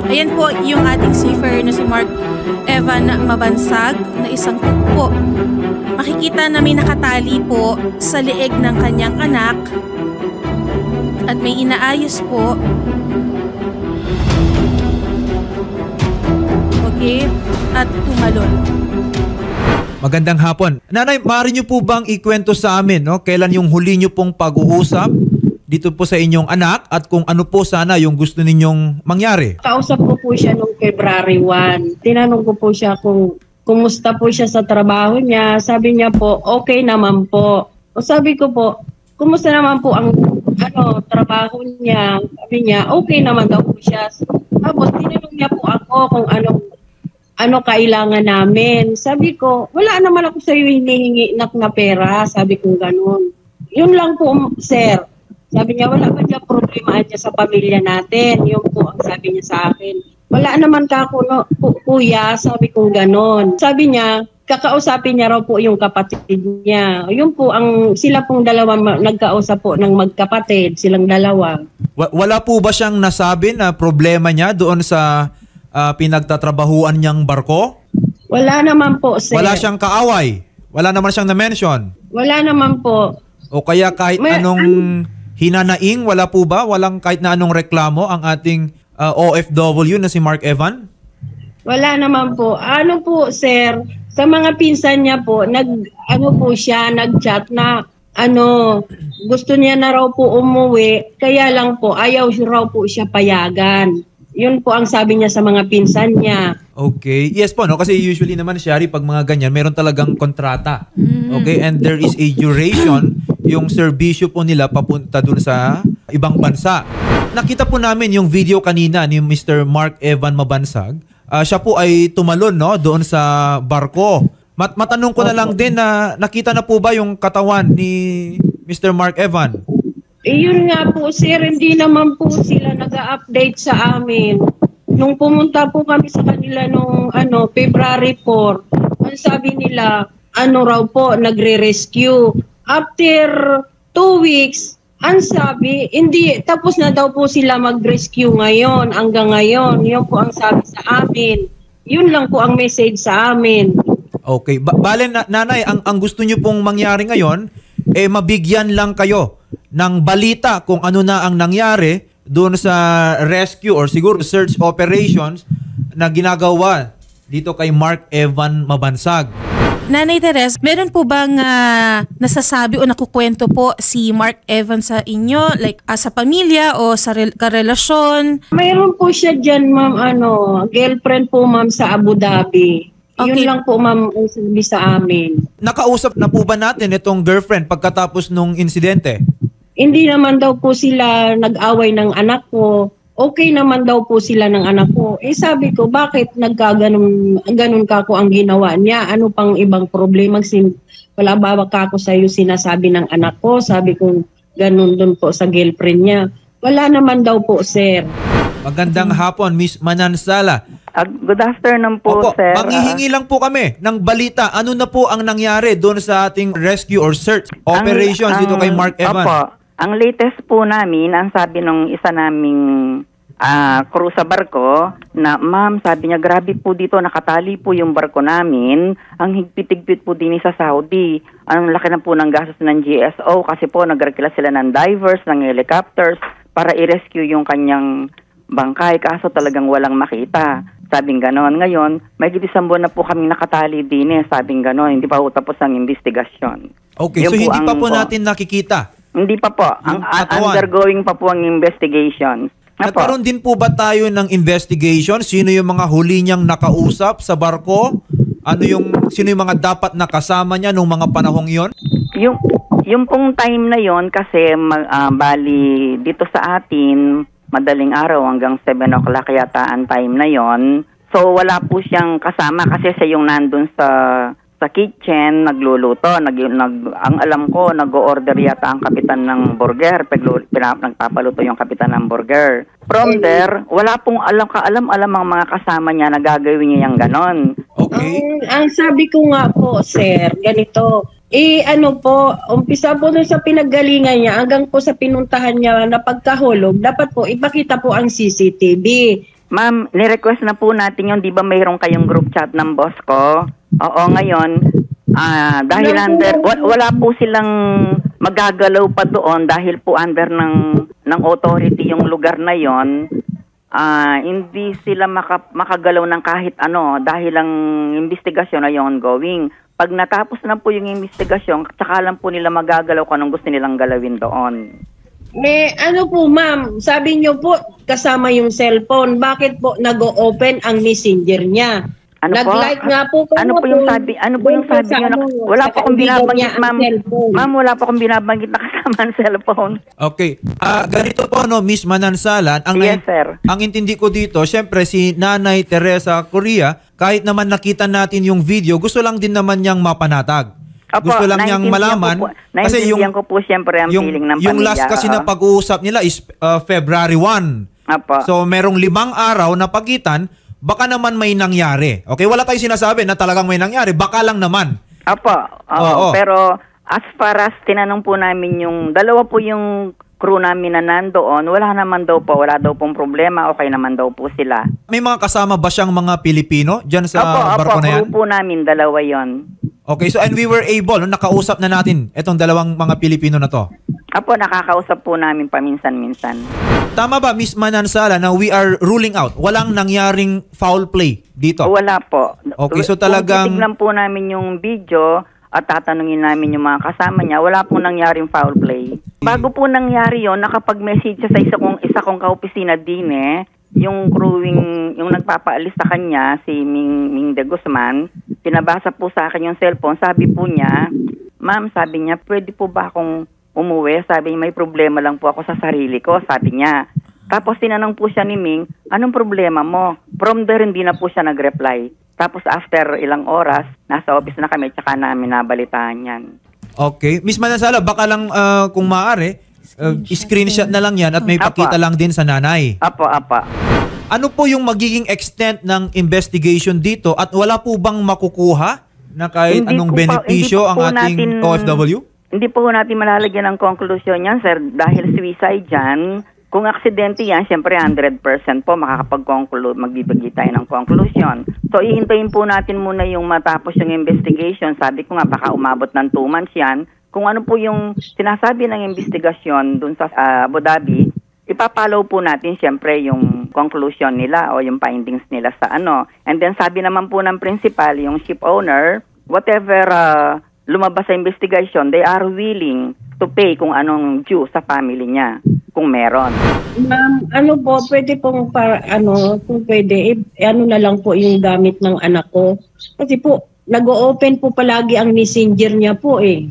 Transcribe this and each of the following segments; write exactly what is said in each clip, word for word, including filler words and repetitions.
Ayan po yung ating seafarer na si Mark Evan Mabansag na isang cook po. Makikita na may nakatali po sa leeg ng kanyang anak at may inaayos po. Okay, at tumalon. Magandang hapon. Nanay, maaari niyo po bang ikwento sa amin, no? Kailan yung huli niyo pong pag-uusap dito po sa inyong anak at kung ano po sana yung gusto ninyong mangyari? Kausap ko po siya noong February first. Tinanong ko po siya kung kumusta po siya sa trabaho niya. Sabi niya po, okay naman po. O sabi ko po, kumusta naman po ang ano trabaho niya? Sabi niya, okay naman daw po siya. Tapos tinanong niya po ako kung anong ano kailangan namin. Sabi ko, wala naman ako sa iyo hinihingi nak na pera. Sabi ko ganun. Yun lang po, sir. Sabi niya, wala ba dyan problema dyan sa pamilya natin? Yun po ang sabi niya sa akin. Wala naman ka ako, no, kuya, sabi ko ganon. Sabi niya, kakausapin niya raw po yung kapatid niya. Yun po, ang, sila pong dalawa nagkausap po ng magkapatid, silang dalawa. Wala po ba siyang nasabi na problema niya doon sa uh, pinagtatrabahuan niyang barko? Wala naman po, sir. Wala siyang kaaway? Wala naman siyang na-mention? Wala naman po. O kaya kahit May, anong an hinanaing, wala po ba? Walang kahit na anong reklamo ang ating uh, O F W na si Mark Evan? Wala naman po. Ano po, sir, sa mga pinsan niya po, nag, ano po siya, nag-chat na, ano, gusto niya na raw po umuwi, kaya lang po, ayaw raw po siya payagan. Yun po ang sabi niya sa mga pinsan niya. Okay. Yes po, no? Kasi usually naman, Shari, pag mga ganyan, meron talagang kontrata. Okay? And there is a duration yung serbisyo po nila papunta dun sa ibang bansa. Nakita po namin yung video kanina ni Mister Mark Evan Mabansag. Uh, siya po ay tumalon, no, doon sa barko. Mat matanong ko na lang din na nakita na po ba yung katawan ni Mister Mark Evan? Eh, yun nga po, sir, hindi naman po sila nag-update sa amin. Nung pumunta po kami sa kanila nung ano, February fourth, ang sabi nila, ano raw po, nagre-rescue. After two weeks, ang sabi, hindi, tapos na daw po sila mag-rescue ngayon, hanggang ngayon. Yun po ang sabi sa amin. Yun lang po ang message sa amin. Okay. Ba bale, na nanay, ang, ang gusto nyo pong mangyari ngayon, eh mabigyan lang kayo ng balita kung ano na ang nangyari doon sa rescue or siguro search operations na ginagawa dito kay Mark Evan Mabansag. Nanay Teres, meron po bang uh, nasasabi o nakukwento po si Mark Evan sa inyo? Like uh, sa pamilya o sa karelasyon? Mayroon po siya dyan, ma'am, ano, girlfriend po, ma'am, sa Abu Dhabi. Okay. Yun lang po, ma'am, ang sabi sa amin. Nakausap na po ba natin itong girlfriend pagkatapos nung insidente? Hindi naman daw po sila nag-away ng anak ko. Okay naman daw po sila ng anak ko. Eh sabi ko, bakit nagkaganon ganun ka ko ang ginawa niya? Ano pang ibang problema? Sin wala ba ka ako sa iyo sinasabi ng anak ko? Sabi ko, ganun dun po sa girlfriend niya. Wala naman daw po, sir. Magandang hapon, Miss Manansala. Uh, good afternoon po, Opo, sir. manghihingi lang po kami ng balita. Ano na po ang nangyari doon sa ating rescue or search operations ang, dito kay Mark Evan? Opo. Ang latest po namin, ang sabi ng isa naming uh, crew sa barko, na ma'am, sabi niya, grabe po dito, nakatali po yung barko namin. Ang higpit-higpit po din sa Saudi. Ang laki na po ng gastos ng G S O kasi po nagrekila sila ng divers, ng helicopters para i-rescue yung kanyang bangkay. Kaso talagang walang makita. Sabing ganon. Ngayon, may isang buwan na po kami nakatali din eh. Sabing ganon. Hindi pa po tapos ang investigasyon. Okay, yun so hindi pa po po natin nakikita? Hindi pa po. Ang undergoing pa po ang investigation. Nagkaroon din po ba tayo ng investigation? Sino yung mga huli niyang nakausap sa barko? Ano yung, sino yung mga dapat nakasama niya nung mga panahong yon? Yung, yung pong time na yon kasi uh, bali dito sa atin, madaling araw hanggang seven o'clock yata ang time na yon. So wala po siyang kasama kasi siya yung nandun sa sa kitchen, nagluluto. Nag, nag, ang alam ko, nag-o-order yata ang kapitan ng burger. Pag nagpapaluto yung kapitan ng burger. From there, wala pong alam ka-alam-alam ang mga kasama niya na gagawin niya yung ganon. Okay. Ang, ang sabi ko nga po, sir, ganito. Eh, ano po, umpisa po dun sa pinaggalingan niya, hanggang po sa pinuntahan niya na pagkahulog, dapat po ipakita po ang C C T V. Ma'am, ni-request na po natin yun. Di ba mayroon kayong group chat ng boss ko? Oo, ngayon, ah dahil under, wa- wala po silang magagalaw pa doon dahil po under ng, ng authority yung lugar na yon. Ah, hindi sila maka, makagalaw ng kahit ano dahil ang investigasyon ay ongoing. Pag natapos na po yung investigasyon, tsaka lang po nila magagalaw kung anong gusto nilang galawin doon. May ano po ma'am, sabi niyo po kasama yung cellphone. Bakit po nag-o-open ang messenger niya? Ano po? Nag-like nga po kayo Ano po yung sabi? Ano po yung sabi niyo? Na, wala po akong binabanggit, ma'am. Ma'am, wala po akong binabanggit na kasama ang cellphone. Okay. Ah, ganito po no, Miss Manansalan, ang Yes, sir. ang intindi ko dito, syempre si Nanay Teresa Correa, kahit naman nakita natin yung video, gusto lang din naman niyang mapanatag. Opo, Gusto lang niyang naintindihan malaman ko po, kasi yung ko po siyempre ang yung, feeling ng yung pamilya. last kasi oo. na pag-uusap nila is uh, February first. Opo. So merong limang araw na pagitan, baka naman may nangyari. Okay, wala tayong sinasabi na talagang may nangyari, baka lang naman. Opo. Oo, Oo. pero as far as tinanong po namin yung dalawa po yung crew namin na nandoon, wala naman daw po, wala daw pong problema, okay naman daw po sila. May mga kasama ba siyang mga Pilipino diyan sa Opo, barko opo, na yan? crew po namin, dalawa yon. Okay, so and we were able, no, nakausap na natin itong dalawang mga Pilipino na to. Opo, nakakausap po namin paminsan-minsan. Tama ba, Miss Manansala, na we are ruling out? Walang nangyaring foul play dito? Wala po. Okay, so talagang- Kung titignan po namin yung video at tatanungin namin yung mga kasama niya, wala pong nangyaring foul play. Bago po nangyari yon, nakapag-message siya sa isa kong, isa kong kaopisina din eh, yung crewing, yung nagpapaalis sa kanya, si Ming, Ming de Guzman, pinabasa po sa akin yung cellphone, sabi po niya, ma'am, sabi niya, pwede po ba akong umuwi? Sabi niya, may problema lang po ako sa sarili ko, sabi niya. Tapos tinanong po siya ni Ming, anong problema mo? From there, hindi na po siya nag-reply. Tapos after ilang oras, nasa office na kami, tsaka namin nabalitaan yan. Okay. Miss Manansala, baka lang uh, kung maaari, uh, screenshot na lang yan at may Apa. pakita lang din sa nanay. Apo, apa. Ano po yung magiging extent ng investigation dito at wala po bang makukuha na kahit Hindi anong ko pa- benepisyo hindi ang po ating natin- O F W? Hindi po natin malalagyan ng konklusyon yan, sir, dahil suicide yan. Kung aksidente yan, syempre one hundred percent po makakapag-conclude, magbibigay tayo ng conclusion. So, ihintayin po natin muna yung matapos yung investigation. Sabi ko nga, baka umabot ng two months yan. Kung ano po yung sinasabi ng investigasyon dun sa uh, Abu Dhabi, ipapalaw po natin syempre yung conclusion nila o yung findings nila sa ano. And then sabi naman po ng principal, yung ship owner, whatever uh, lumabas sa investigation, they are willing to pay kung anong due sa family niya, kung meron. Ma'am, ano po, pwede pong para, ano, kung pwede, eh, ano na lang po yung gamit ng anak ko. Kasi po, nag-o-open po palagi ang messenger niya po eh.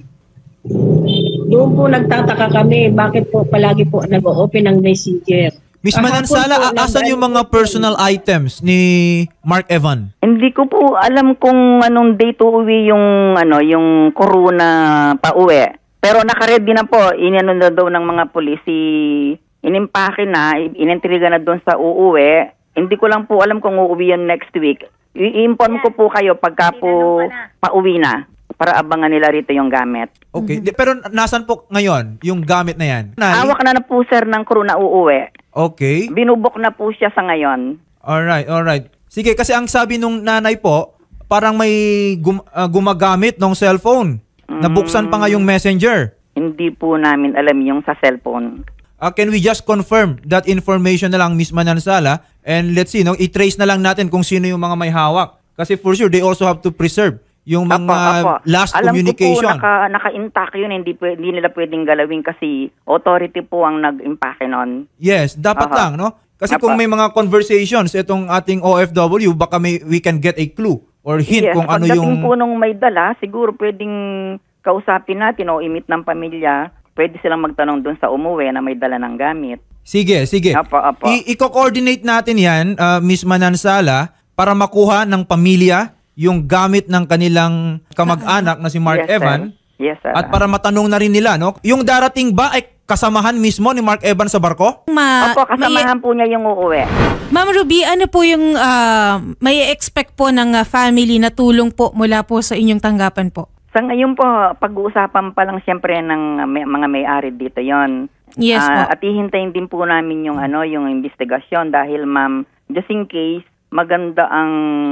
Doon po nagtataka kami, bakit po palagi po nag-o-open ang messenger. Miss Kahapon Manansala, po, a- asan nag- yung mga personal items ni Mark Evan? Hindi ko po alam kung anong date uuwi yung ano, yung corona pauwi. Pero naka-ready na po, inano na daw ng mga pulis, si inimpake na, inintriga na doon sa uuwi. Hindi ko lang po alam kung uuwi yun next week. I-inform ko po kayo pagka po pauwi na para abangan nila rito yung gamit. Okay. Di- Pero nasan po ngayon yung gamit na yan? Nay? Hawak na na po sir ng crew na uuwi. Okay. Binubok na po siya sa ngayon. Alright, alright. Sige, kasi ang sabi nung nanay po, parang may gum- uh, gumagamit ng cellphone. Nabuksan pa nga yung messenger. Hindi po namin alam yung sa cellphone. Uh, can we just confirm that information na lang, Miss Manansala? And let's see, no, i-trace na lang natin kung sino yung mga may hawak. Kasi for sure, they also have to preserve yung mga Apo, apo. last Alam communication. ko po, naka, naka-intact yun. Hindi, pwe- hindi nila pwedeng galawin kasi authority po ang nag-impake nun. Yes, dapat Aha. lang, no? Kasi Apo. kung may mga conversations itong ating O F W, baka may, we can get a clue or hint Yes, kung ano pagdating yung... po nung may dala, siguro pwedeng kausapin natin o imit ng pamilya. Pwede silang magtanong dun sa umuwi na may dala ng gamit. Sige, sige. Apo, apo. I- i-coordinate natin yan, uh, Miss Manansala, para makuha ng pamilya yung gamit ng kanilang kamag-anak na si Mark Yes, sir. Evan. Yes, sir. At para matanong na rin nila, no? Yung darating ba ay kasamahan mismo ni Mark Evan sa barko? Ma, Opo, kasamahan po niya yung uuwi. Ma'am Ruby, ano po yung ah, may expect po ng ah, family na tulong po mula po sa inyong tanggapan po? Sa ngayon po, pag-uusapan pa lang siyempre ng may, mga may-ari dito yon. Yes Ah, po. At hihintayin din po namin yung ano, yung investigasyon dahil ma'am, just in case maganda ang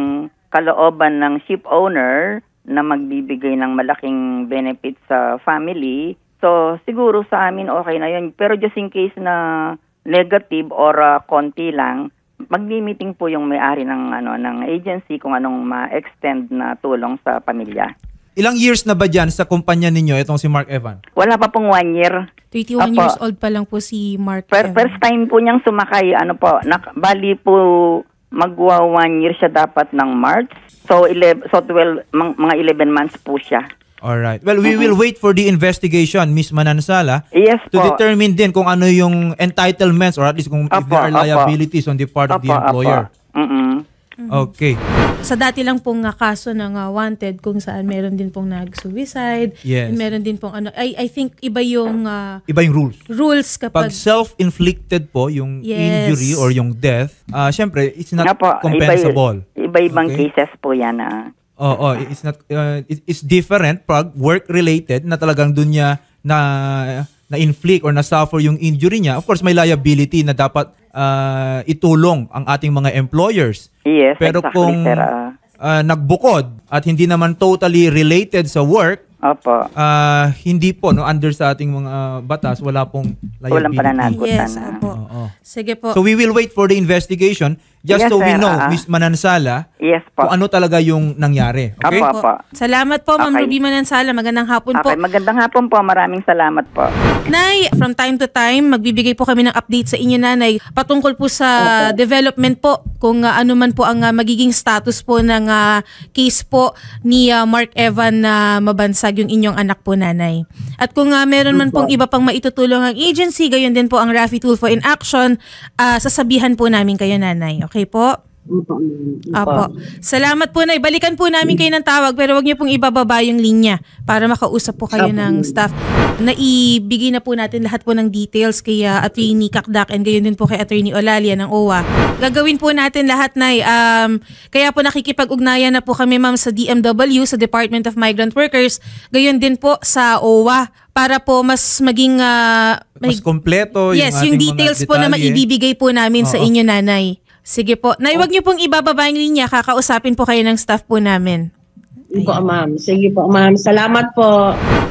kalooban ng ship owner na magbibigay ng malaking benefit sa family, so siguro sa amin okay na yun. Pero just in case na negative or uh, konti lang, magmi-meeting po yung may-ari ng ano ng agency kung anong ma-extend na tulong sa pamilya. Ilang years na ba dyan sa kumpanya ninyo itong si Mark Evan? Wala pa pong one year. thirty-one Opo. years old pa lang po si Mark Per, Evan. first time po niyang sumakay, ano po, nak, bali po magwa one year siya dapat ng March. So, eleven, so twelve, mang, mga eleven months po siya. Alright. Well, we will wait for the investigation, Miss Manansala, Yes to po. determine din kung ano yung entitlements or at least kung if Opo, there are opo. liabilities on the part of the Opo, employer. opo. Mm-mm. Okay. Sa dati lang pong nga kaso ng uh, wanted kung saan meron din pong nag-suicide. Yes. Meron din pong ano. I, I think iba yung uh, Iba yung rules. rules kapag... Pag self-inflicted po yung Yes. injury or yung death, ah syempre, it's not Nga po, compensable. Iba, iba-ibang Okay. cases po yan. Ah. Oo, it's not uh, it- it's different pag work-related na talagang dun niya na na-inflict or na-suffer yung injury niya. Of course, may liability na dapat ah, itulong ang ating mga employers. Yes, Pero exactly, kung sir. ah. ah, nagbukod at hindi naman totally related sa work, Opo. ah, hindi po no under sa ating mga batas wala pong liability. Walang pananagot. Yes, na. opo. Oo. Sige po. So we will wait for the investigation just Yes, so we sir, know, ah. Miss Manansala, Yes po. kung ano talaga yung nangyari. Okay? Opo. Po. Salamat po, Ma'am Okay. Ruby Manansala. Magandang hapon po. Okay, magandang hapon po. Maraming salamat po. Nay, from time to time, magbibigay po kami ng update sa inyo, Nanay, patungkol po sa development po, kung uh, ano man po ang uh, magiging status po ng uh, case po ni uh, Mark Evan na mabansag yung inyong anak po, Nanay. At kung uh, meron man pong iba pang maitutulong ang agency, gayon din po ang Rafi Tulfo in Action, uh, sasabihan po namin kayo, Nanay. Okay po? Apo. Salamat po, Nay. Balikan po namin kayo ng tawag pero wag niyo pong ibababa yung linya para makausap po kayo ng staff. Naibigay na po natin lahat po ng details kay uh, Attorney Kakdak and gayon din po kay Attorney Olalia ng O W A. Gagawin po natin lahat, Nay. Um, kaya po nakikipag-ugnayan na po kami, ma'am, sa D M W, sa Department of Migrant Workers. Gayon din po sa O W A para po mas maging... Uh, Mas kompleto yung yes, ating yung mga details po na detalye. maibibigay po namin sa Oo. inyo, Nanay. Sige po. Nay, wag niyo pong ibababa yung linya. Kakausapin po kayo ng staff po namin. Sige po, ma'am. Sige po, ma'am. Salamat po.